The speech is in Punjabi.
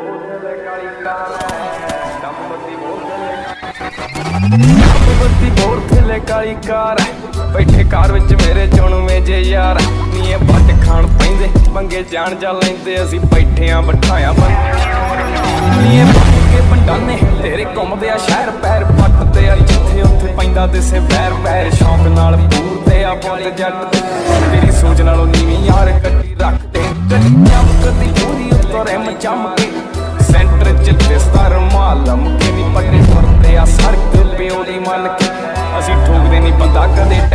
ਬੱਤੀ ਬੋਰ ਥੱਲੇ ਕਾਲੀ ਕਾਰ ਬੈਠੇ ਕਾਰ ਵਿੱਚ ਮੇਰੇ ਚੁਣਵੇਂ ਜੇ ਯਾਰ ਨੀਏ ਵੱਟ ਖਾਣ ਪੈਂਦੇ ਮੰਗੇ ਜਾਣ ਜਾ ਲੈਂਦੇ ਅਸੀਂ ਬੈਠਿਆਂ ਬਿਠਾਇਆ ਨੀਏ ਵੱਟ ਕੇ ਬੰਡਾਨੇ ਤੇਰੇ ਘੁੰਮਦੇ ਆ ਸ਼ਹਿਰ ਪੈਰ ਪੱਟਦੇ ਆ ਜਿੱਥੇ ਉੱਥੇ ਪੈਂਦਾ ਦਿਸੇ ਪੈਰ ਪੈਰ ਸ਼ੌਂਕ ਨਾਲ ਪੂਰਦੇ ਆ ਬੁੱਲ ਜੱਟ ਤੇਰੀ ਸੋਚ ਨਾਲੋਂ ਨੀਵੀਂ ਯਾਰ ਕੱਟੀ ਰੱਖਦੇ ਗੱਡੀਆਂ ਕਦੀ ਪੂਰੀ ਉੱਤੋਂ ਰਿਮ ਚੰਮ ਕੇ ਸੈਂਟਰ ਚ ਦਿਸਦਾ ਰੁਮਾਲ ਲਮਕੇ ਨੀ ਪੱਟੇ ਫੁਰਦੇ ਆ ਸੜਕ ਪਿਓ ਦੀ ਮੰਨ ਕੇ ਅਸੀਂ ਠੋਕਦੇ ਨਹੀਂ ਬੰਦਾ ਕਦੇ